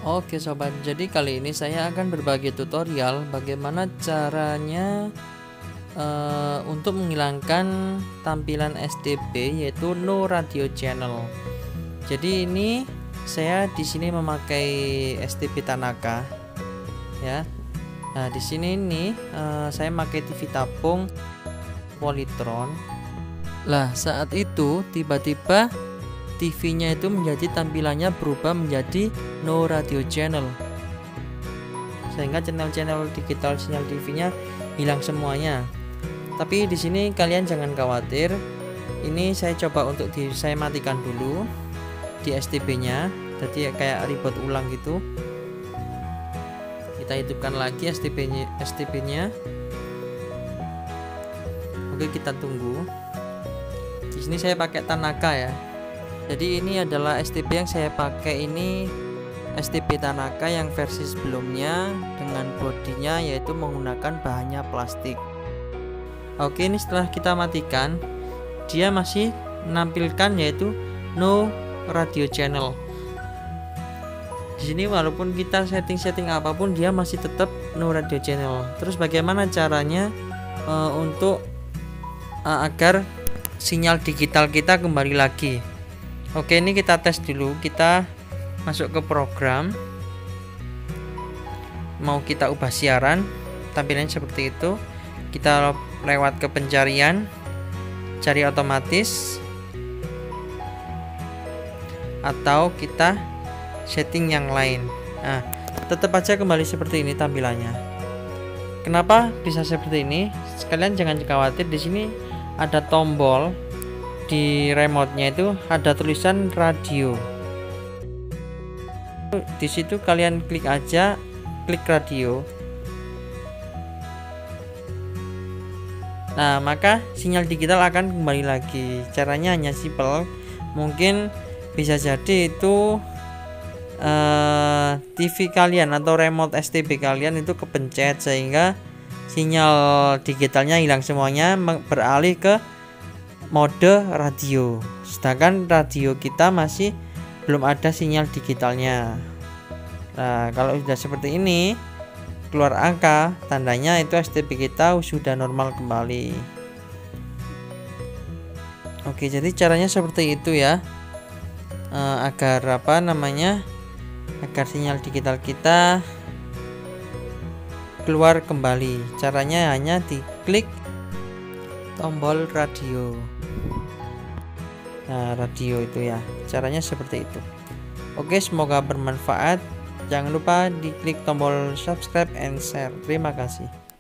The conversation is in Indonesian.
Oke sobat, jadi kali ini saya akan berbagi tutorial bagaimana caranya untuk menghilangkan tampilan STB yaitu no radio channel. Jadi ini saya di sini memakai STB Tanaka ya. Nah, di sini ini saya memakai TV tabung Polytron. Lah, saat itu tiba-tiba TV-nya itu menjadi tampilannya berubah menjadi no radio channel, sehingga channel-channel digital sinyal TV-nya hilang semuanya. Tapi di sini kalian jangan khawatir. Ini saya coba untuk saya matikan dulu di STB-nya. Jadi kayak reboot ulang gitu. Kita hidupkan lagi STB-nya. Oke, kita tunggu. Di sini saya pakai Tanaka ya. Jadi ini adalah STB yang saya pakai, ini STB Tanaka yang versi sebelumnya dengan bodinya yaitu menggunakan bahannya plastik. Oke, ini setelah kita matikan dia masih menampilkan yaitu no radio channel. Di sini walaupun kita setting apapun dia masih tetap no radio channel. Terus bagaimana caranya untuk agar sinyal digital kita kembali lagi? Oke, ini kita tes dulu. Kita masuk ke program, mau kita ubah siaran, tampilannya seperti itu. Kita lewat ke pencarian, cari otomatis, atau kita setting yang lain. Nah, tetap aja kembali seperti ini tampilannya. Kenapa bisa seperti ini? Sekalian jangan khawatir, di sini ada tombol di remote-nya itu ada tulisan radio. Di situ kalian klik aja, klik radio. Nah, maka sinyal digital akan kembali lagi. Caranya hanya simpel. Mungkin bisa jadi itu TV kalian atau remote STB kalian itu kepencet sehingga sinyal digitalnya hilang semuanya, beralih ke mode radio, sedangkan radio kita masih belum ada sinyal digitalnya. Nah, kalau sudah seperti ini keluar angka, tandanya itu STB kita sudah normal kembali. Oke, jadi caranya seperti itu ya, agar agar sinyal digital kita keluar kembali. Caranya hanya diklik tombol radio. Nah, radio itu ya, caranya seperti itu. Oke, semoga bermanfaat. Jangan lupa diklik tombol subscribe and share. Terima kasih.